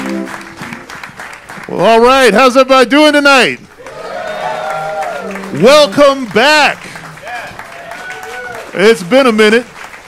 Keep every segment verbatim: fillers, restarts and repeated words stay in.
Well, all right. How's everybody doing tonight? Welcome back. It's been a minute.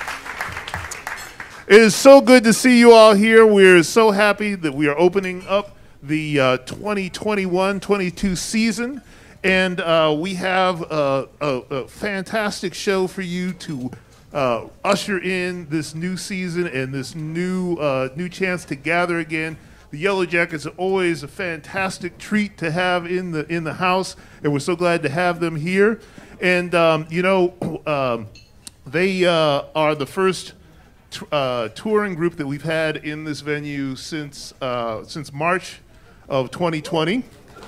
It is so good to see you all here. We're so happy that we are opening up the uh, twenty twenty-one twenty-two season. And uh, we have a, a, a fantastic show for you to uh, usher in this new season and this new uh, new chance to gather again. The Yellowjackets are always a fantastic treat to have in the in the house, and we're so glad to have them here. And um, you know, um, they uh, are the first t uh, touring group that we've had in this venue since uh, since March of twenty twenty.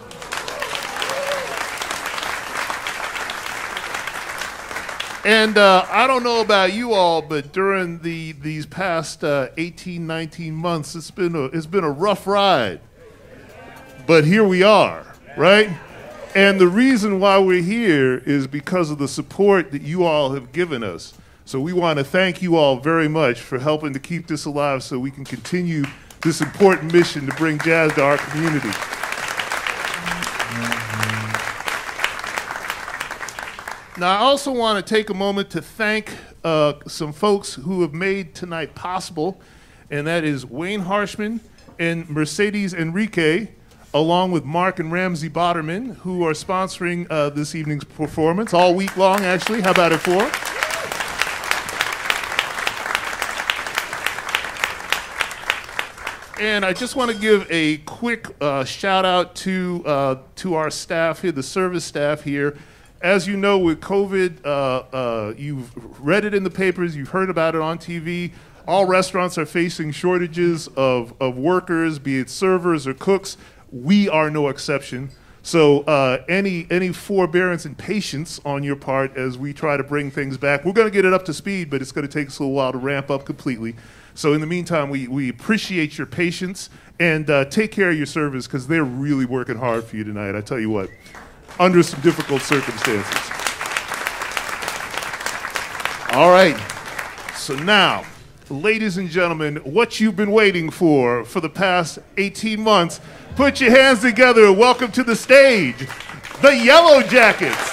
And uh, I don't know about you all, but during the these past uh, eighteen, nineteen months, it's been a it's been a rough ride. But here we are, right? And the reason why we're here is because of the support that you all have given us. So we want to thank you all very much for helping to keep this alive, so we can continue this important mission to bring jazz to our community. Now, I also want to take a moment to thank uh, some folks who have made tonight possible, and that is Wayne Harshman and Mercedes Enrique, along with Mark and Ramsey Botterman, who are sponsoring uh, this evening's performance, all week long, actually. How about it for them? And I just want to give a quick uh, shout out to, uh, to our staff here, the service staff here. As you know, with COVID, uh, uh, you've read it in the papers, you've heard about it on T V. All restaurants are facing shortages of, of workers, be it servers or cooks. We are no exception. So uh, any, any forbearance and patience on your part as we try to bring things back. We're going to get it up to speed, but it's going to take us a little while to ramp up completely. So in the meantime, we, we appreciate your patience, and uh, take care of your servers, because they're really working hard for you tonight, I tell you what. Under some difficult circumstances. All right, so now, ladies and gentlemen, what you've been waiting for for the past eighteen months, put your hands together and welcome to the stage, the Yellowjackets.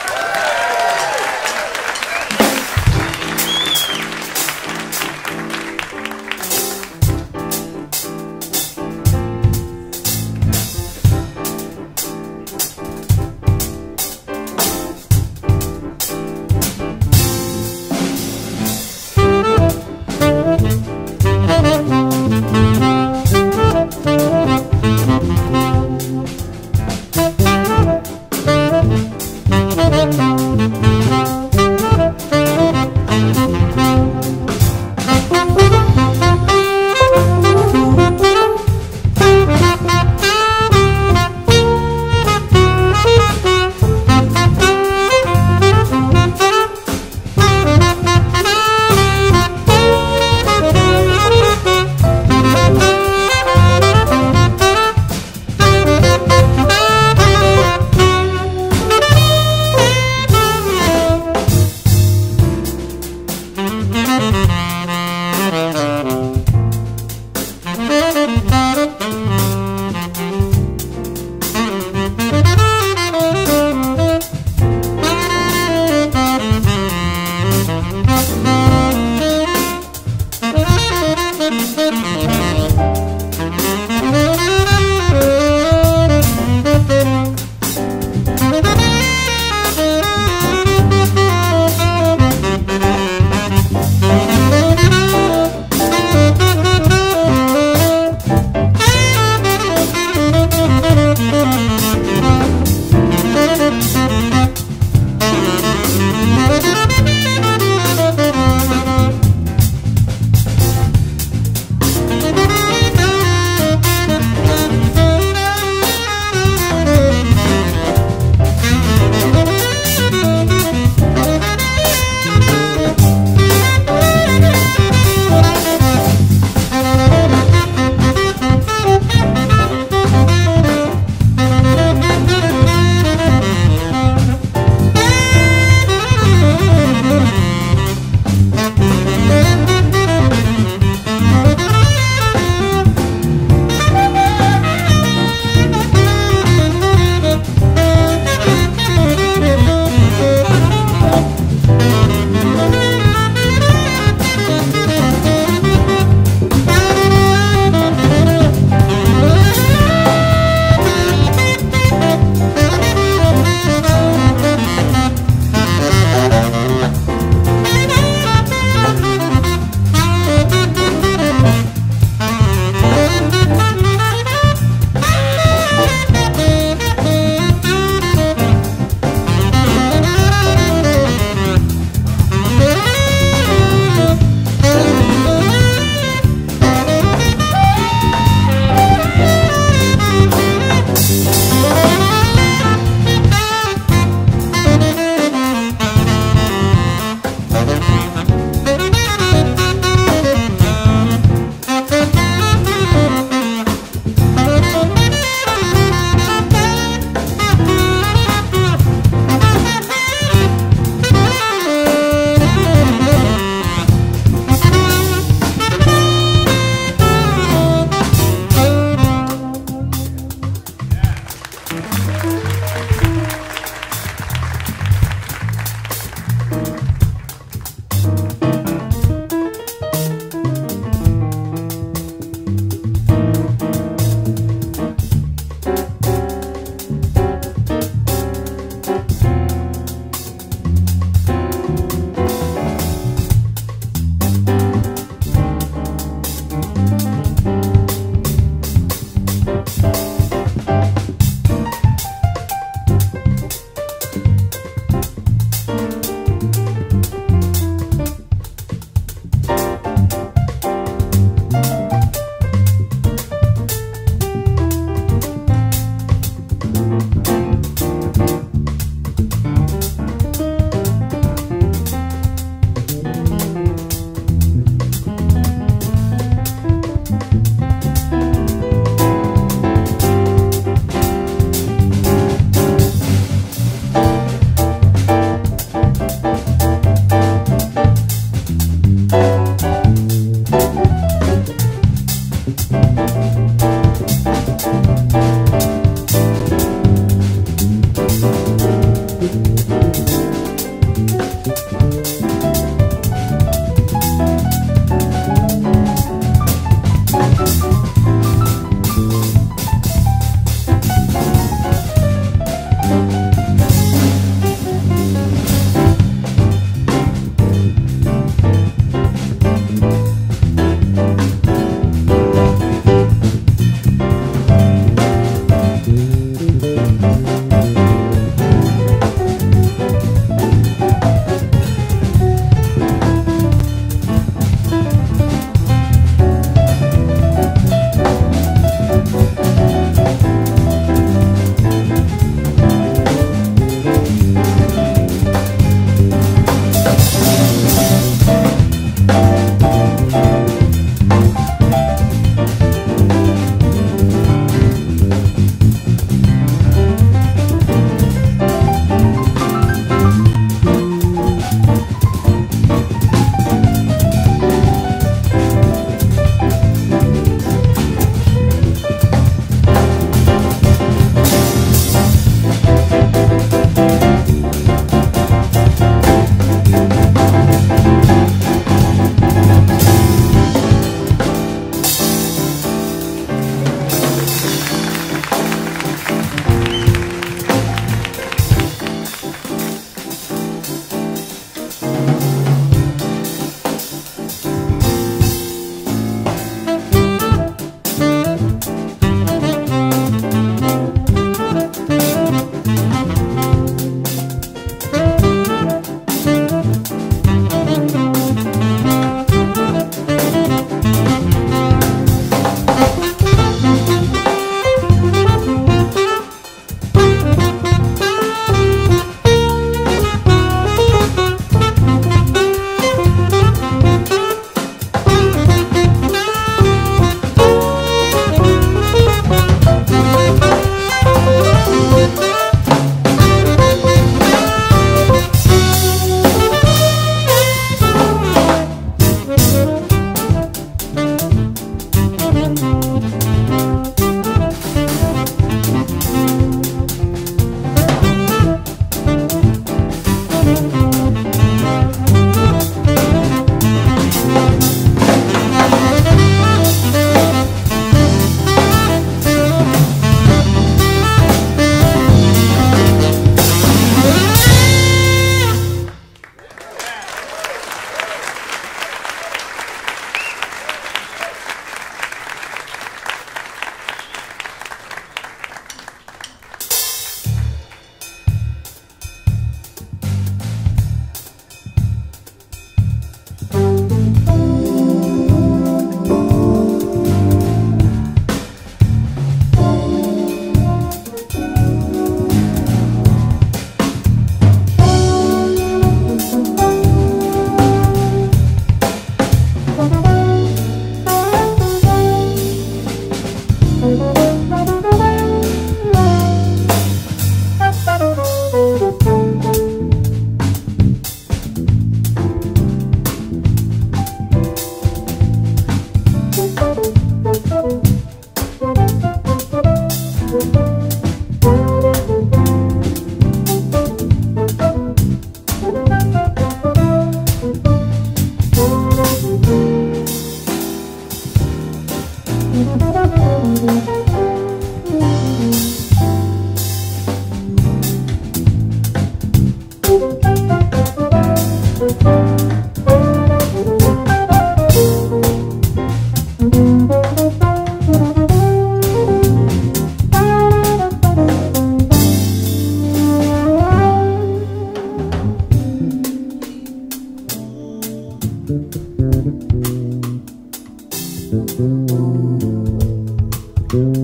Thank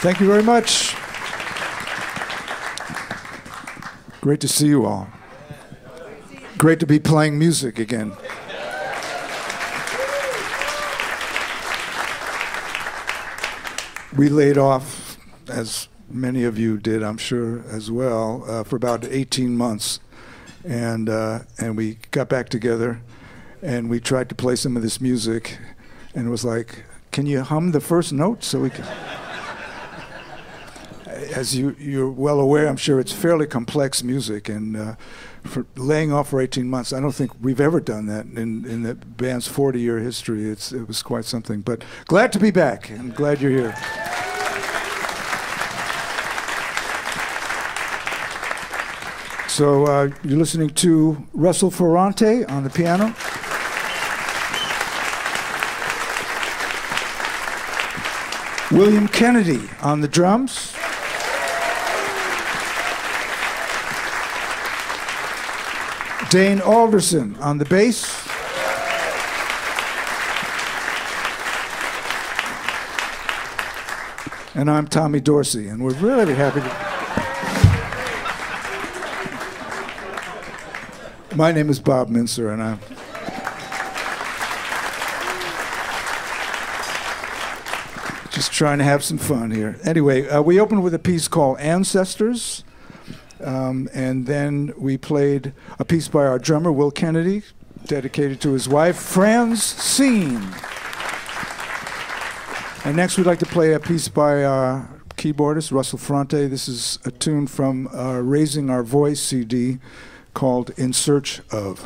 Thank you very much. Great to see you all. Great to be playing music again. We laid off, as many of you did, I'm sure, as well, uh, for about eighteen months. And, uh, and we got back together, and we tried to play some of this music, and it was like, can you hum the first note so we can... As you, you're well aware, I'm sure it's fairly complex music, and uh, for laying off for eighteen months, I don't think we've ever done that in, in the band's forty-year history. It's, it was quite something. But glad to be back, and glad you're here. So uh, you're listening to Russell Ferrante on the piano. William Kennedy on the drums. Dane Alderson on the bass. And I'm Tommy Dorsey, and we're really happy to... My name is Bob Mintzer, and I'm... just trying to have some fun here. Anyway, uh, we opened with a piece called Ancestors. Um, and then we played a piece by our drummer, Will Kennedy, dedicated to his wife, Francine. And next we'd like to play a piece by our keyboardist, Russell Ferrante. This is a tune from uh, Raising Our Voice C D called In Search Of.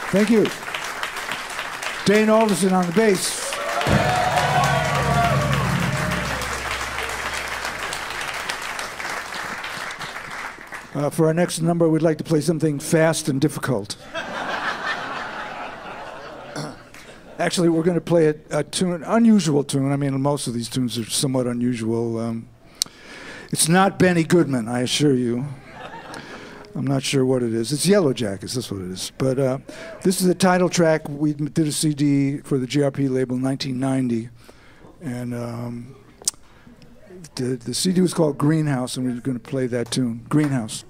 Thank you. Dane Alderson on the bass. Uh, for our next number, we'd like to play something fast and difficult. Actually, we're going to play a, a tune, unusual tune. I mean, most of these tunes are somewhat unusual. Um, it's not Benny Goodman, I assure you. I'm not sure what it is. It's Yellowjackets, that's what it is. But uh, this is the title track. We did a C D for the G R P label in nineteen ninety. And um, the, the C D was called Greenhouse, and we we're going to play that tune, Greenhouse.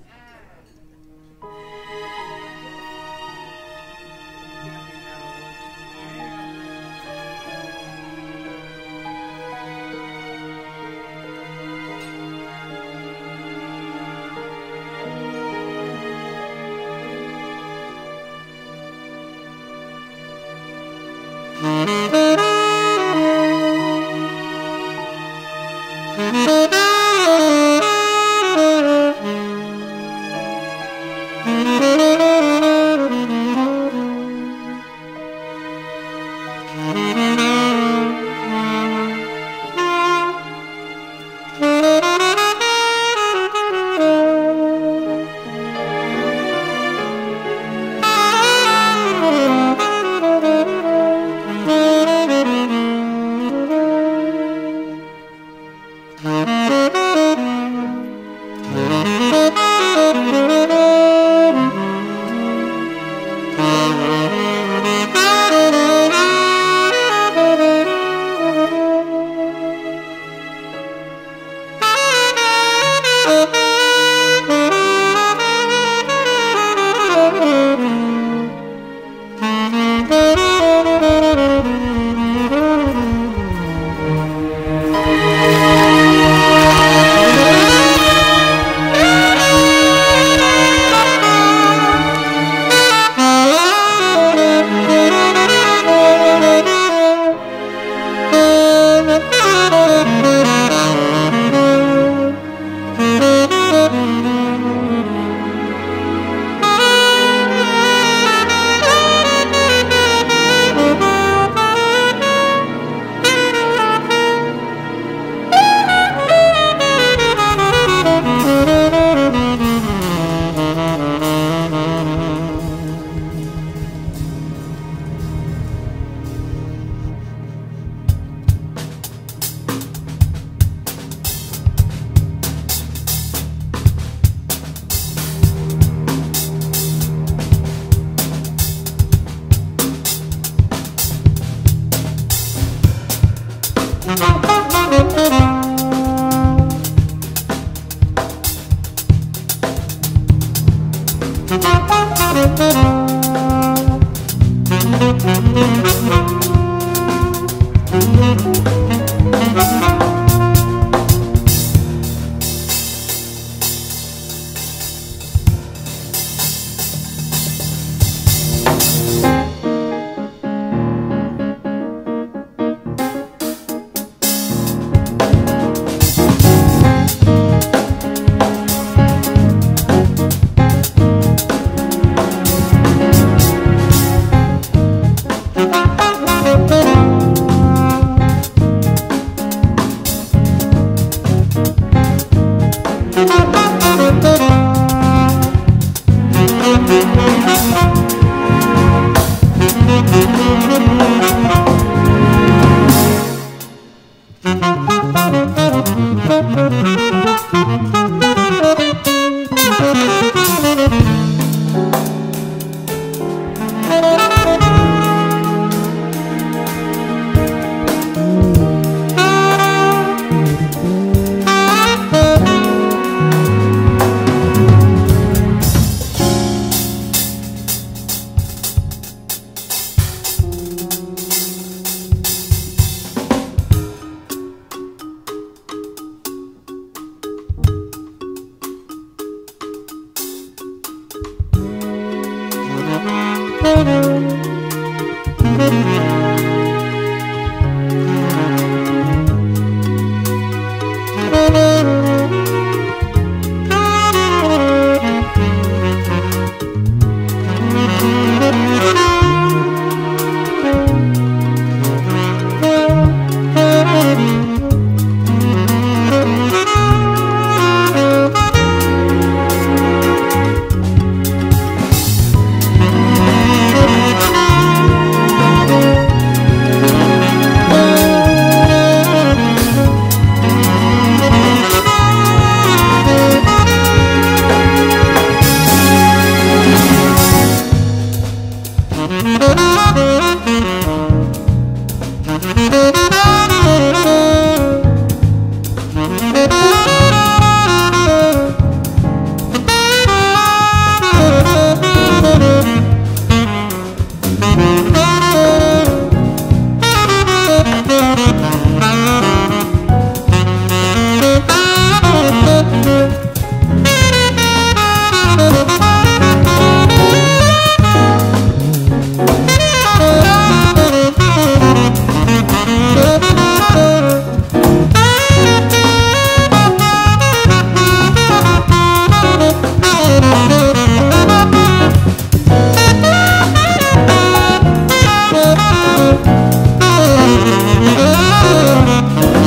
Thank you.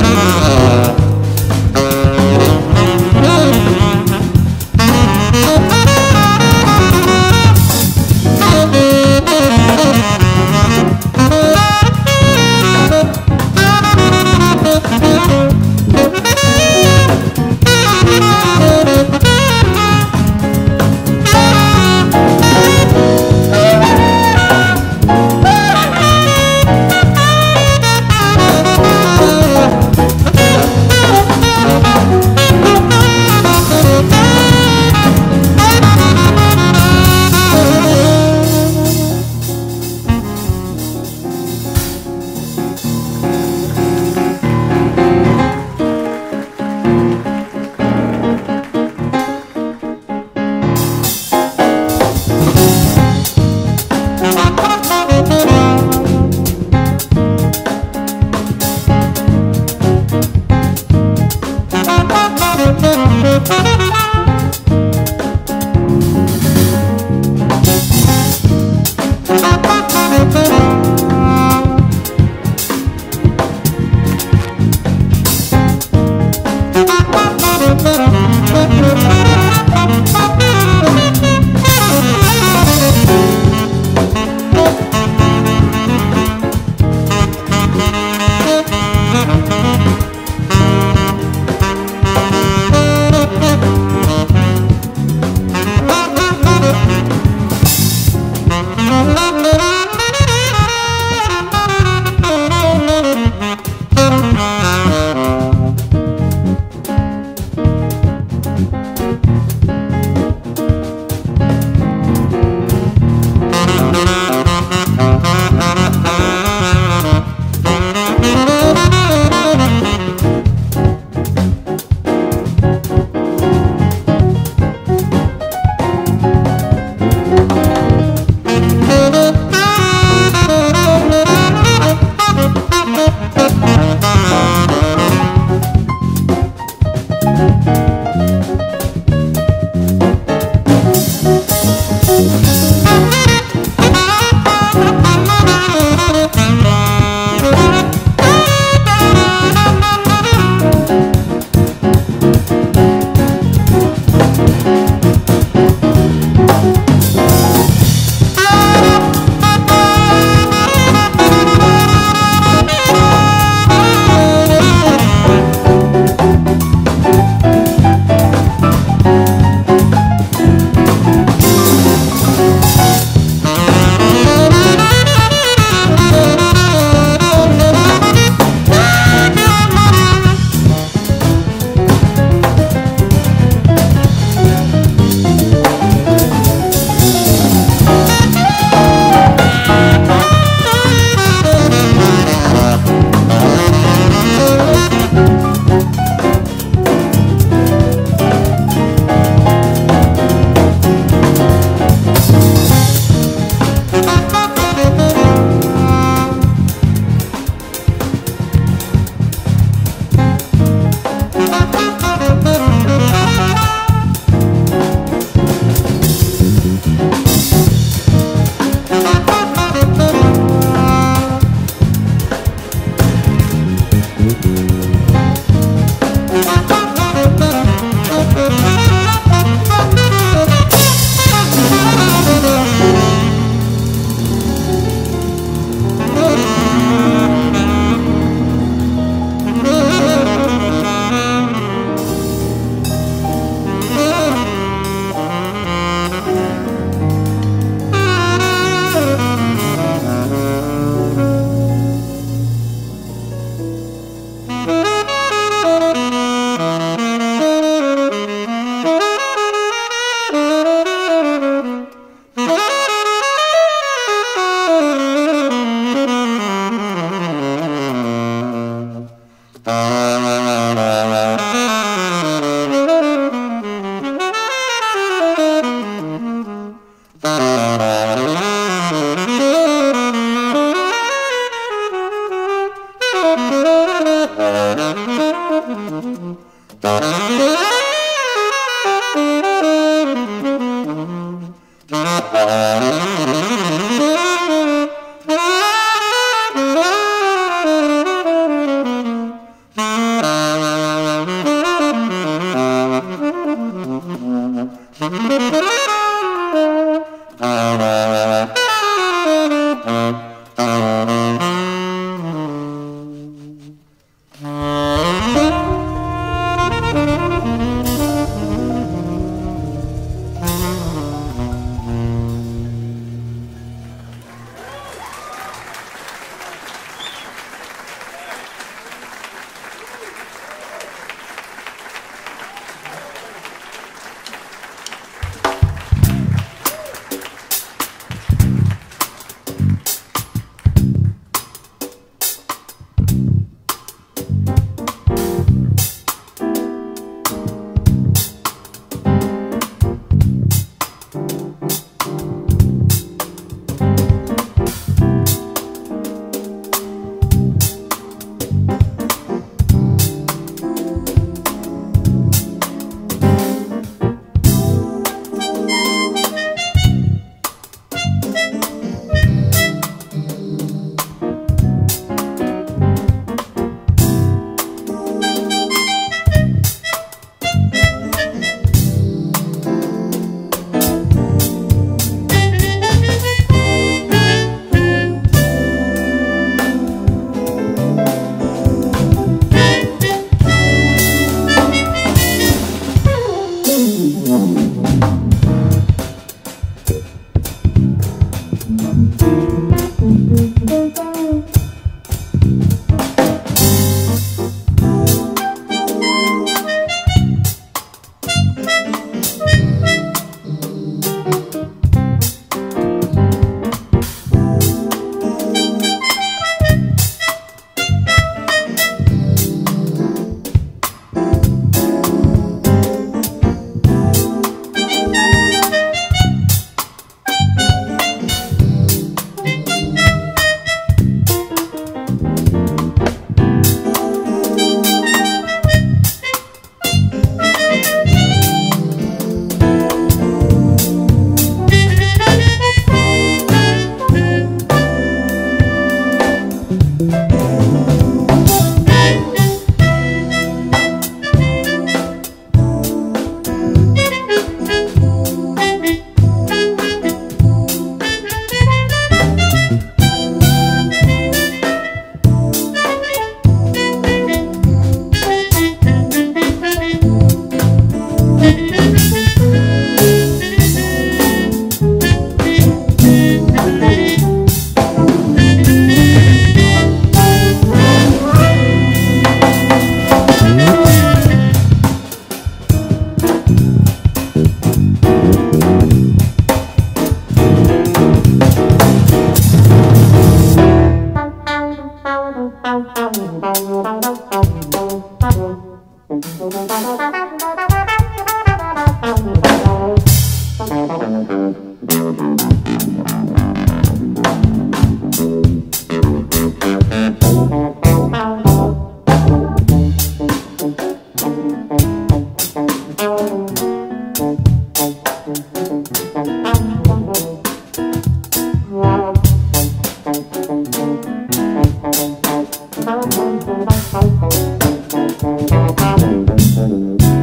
Thank you.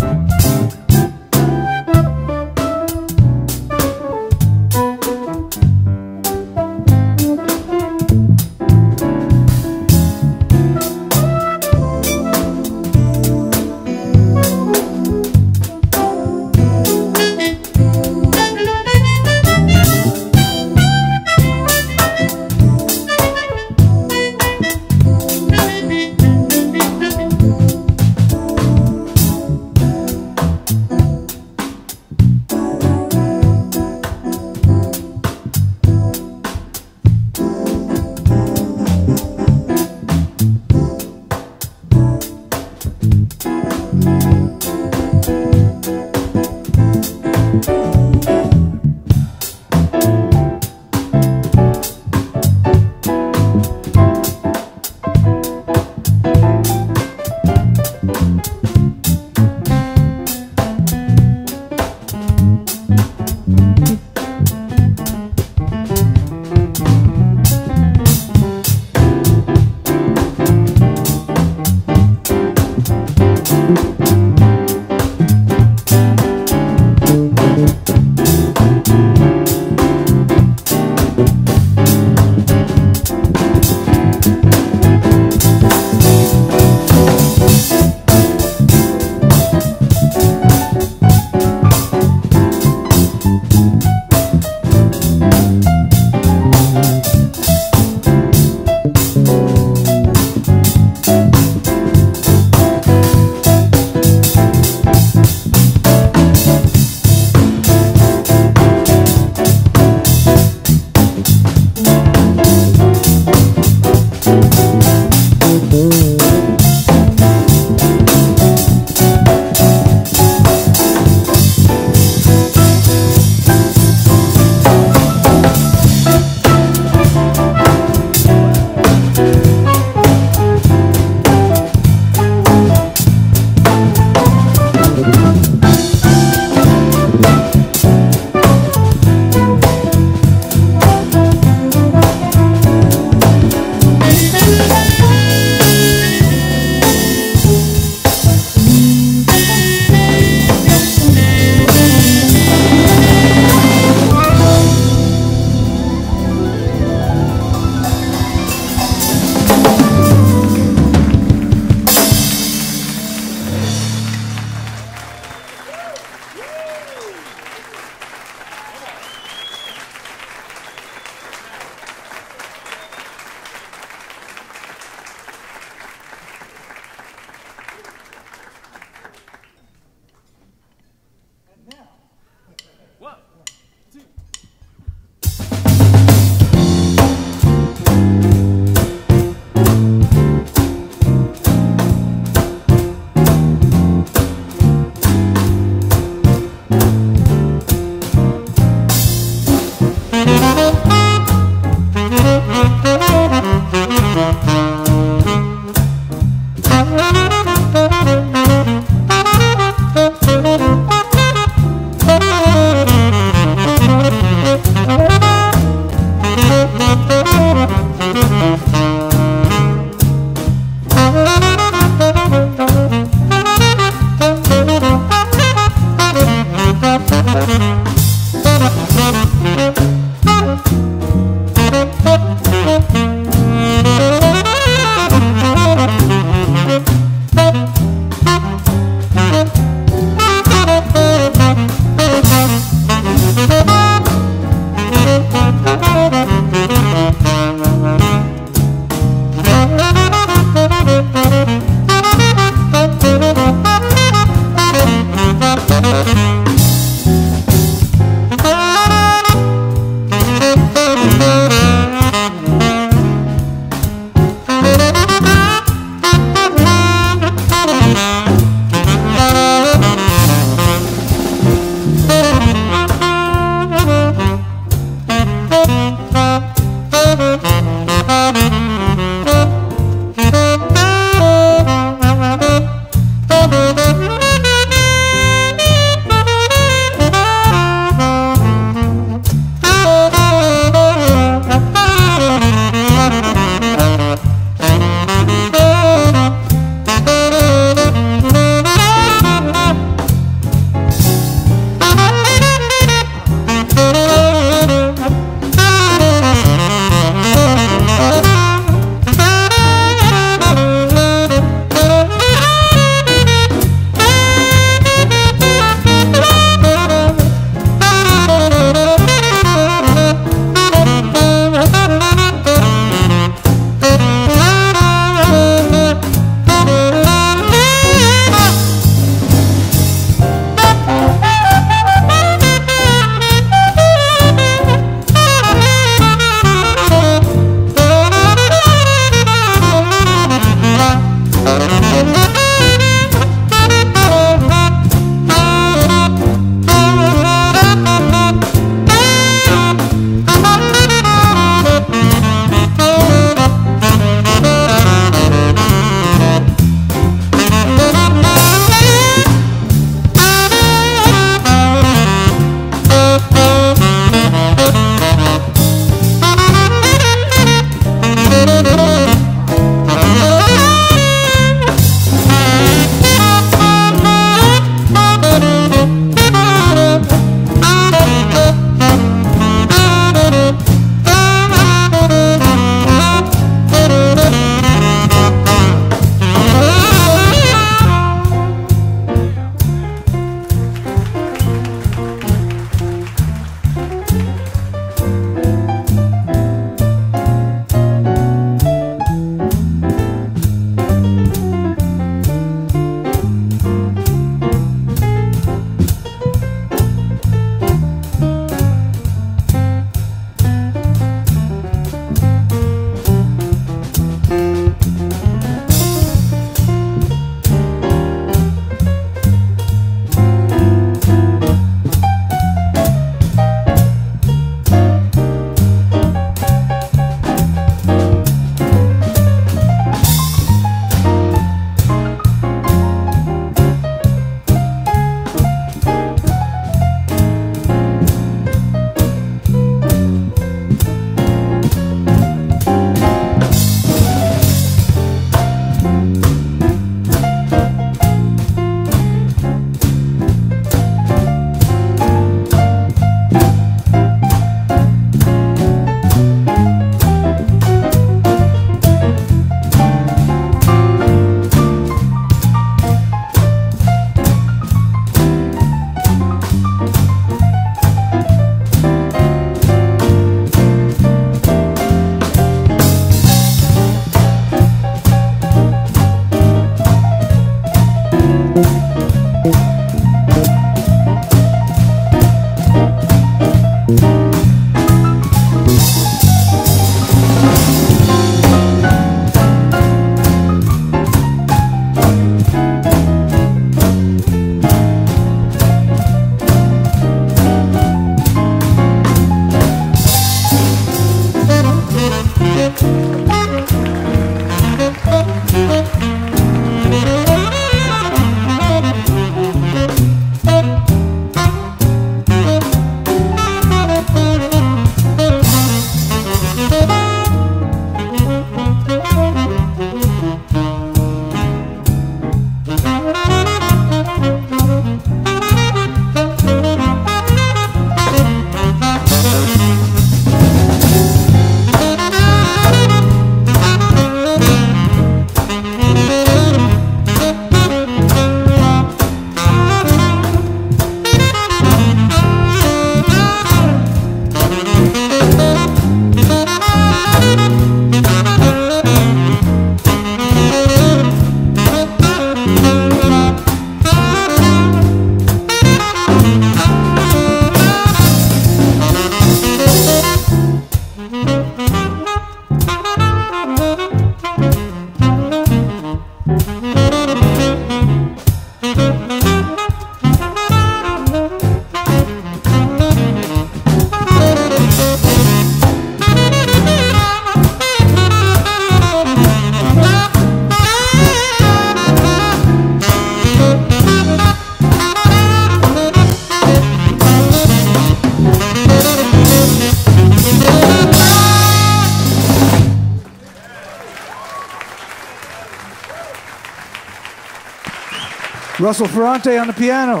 Russell Ferrante on the piano.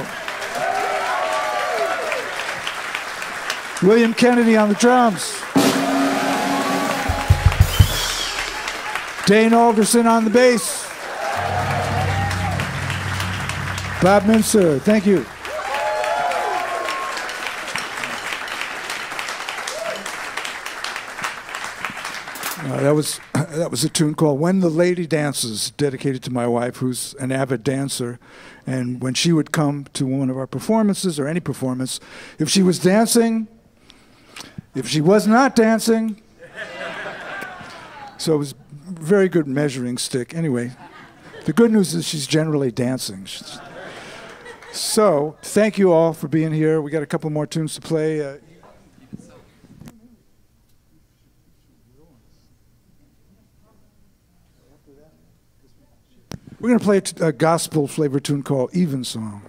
William Kennedy on the drums. Dane Alderson on the bass. Bob Mintzer, thank you. Uh, that was that was a tune called "When the Lady Dances," dedicated to my wife, who's an avid dancer. And when she would come to one of our performances, or any performance, if she was dancing, if she was not dancing, so it was a very good measuring stick. Anyway, the good news is she's generally dancing. She's, so thank you all for being here. We got a couple more tunes to play. Uh, We're going to play a, t a gospel flavor tune called Evensong.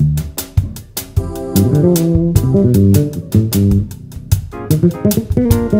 Thank you.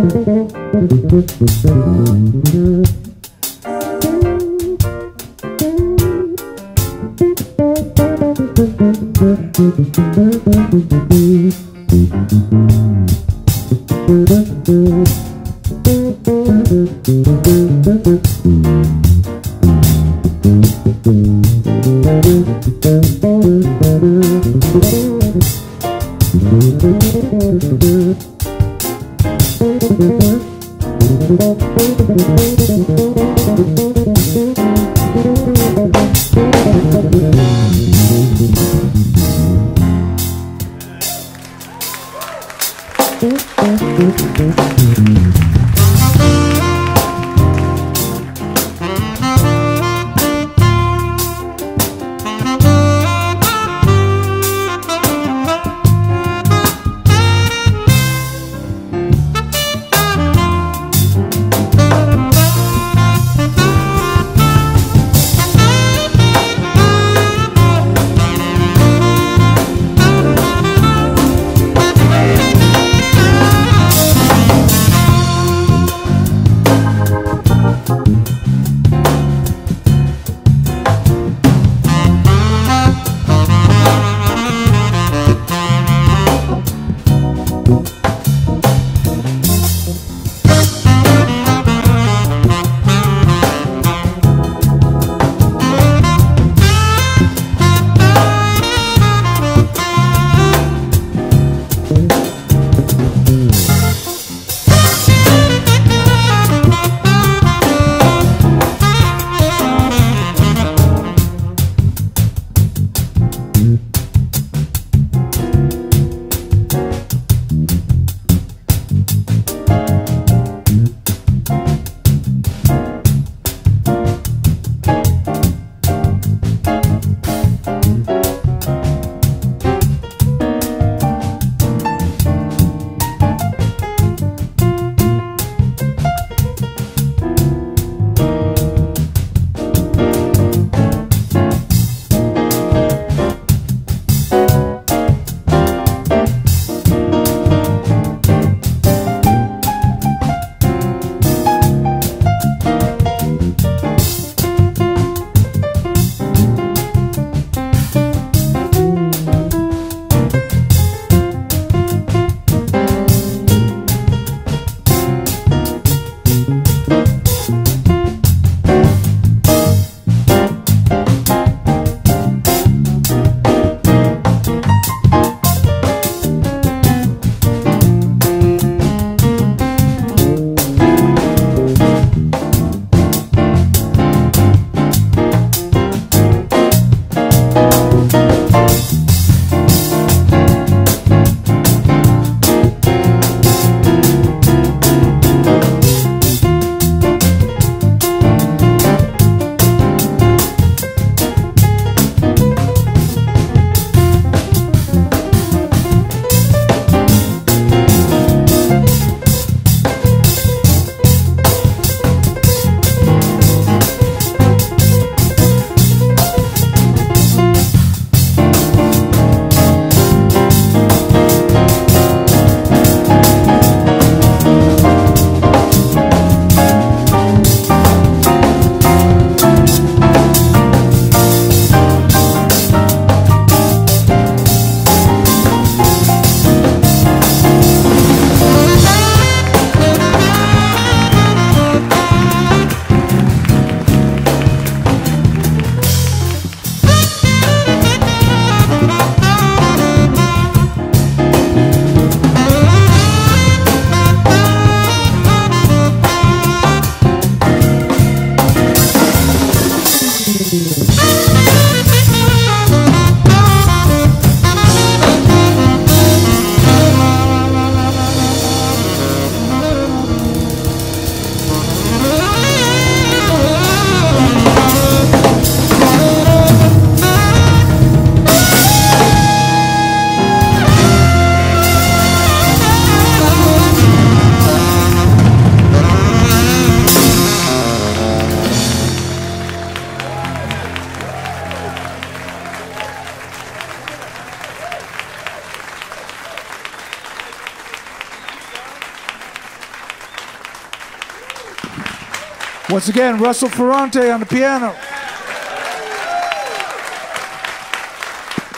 Once again, Russell Ferrante on the piano.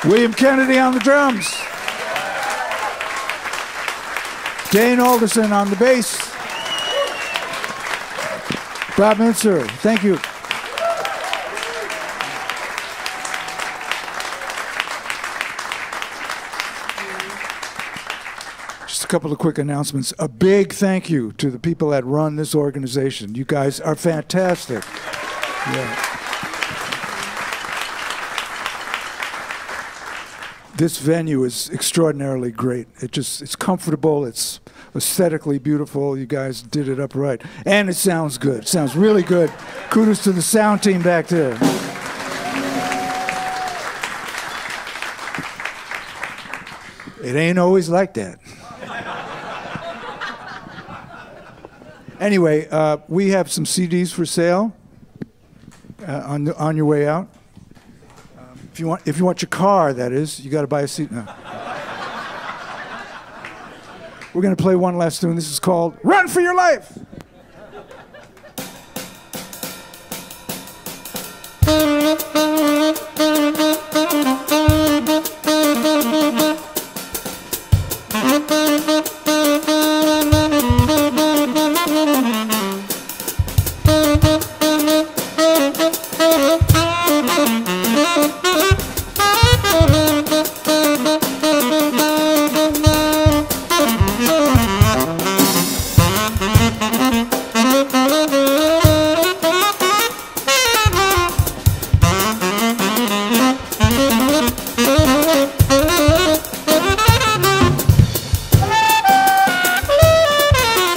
William Kennedy on the drums. Dane Alderson on the bass. Bob Mintzer, thank you. Just a couple of quick announcements. A big thank you to the people that run this organization. You guys are fantastic. Yeah. This venue is extraordinarily great. It just, it's comfortable, it's aesthetically beautiful. You guys did it up right. And it sounds good. It sounds really good. Kudos to the sound team back there. It ain't always like that. Anyway, uh, we have some C Ds for sale uh, on, the, on your way out. If you want, if you want your car, that is, you got to buy a seat. No. We're going to play one last tune. This is called "Run for Your Life."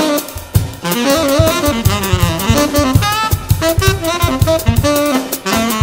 Thank you.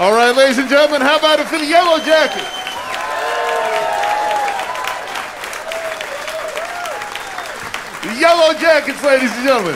All right, ladies and gentlemen, how about it for the Yellowjackets? The Yellowjackets, ladies and gentlemen.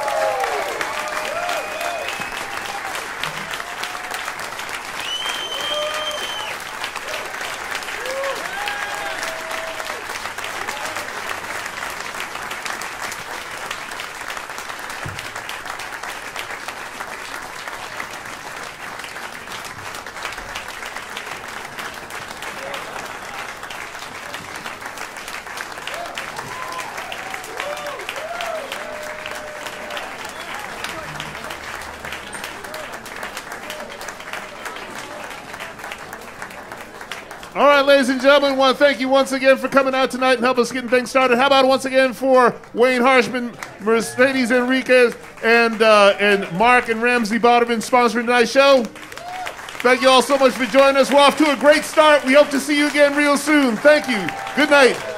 All right, ladies and gentlemen, I want to thank you once again for coming out tonight and help us getting things started. How about once again for Wayne Harshman, Mercedes Enriquez, and uh, and Mark and Ramsey Boderman sponsoring tonight's show. Thank you all so much for joining us. We're off to a great start. We hope to see you again real soon. Thank you. Good night.